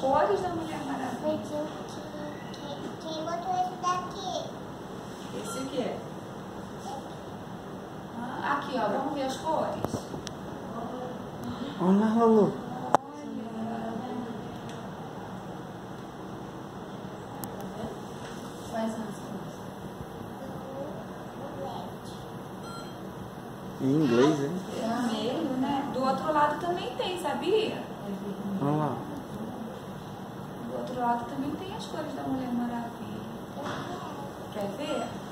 cores da Mulher Maravilha. Quem botou esse daqui? Esse aqui. Aqui, ó. Vamos ver as cores. Olha, Lulu. Quais são as cores? Em inglês, hein? Vermelho, né? Do outro lado também tem, sabia? Olha lá. Do outro lado também tem as cores da Mulher Maravilha. Quer ver?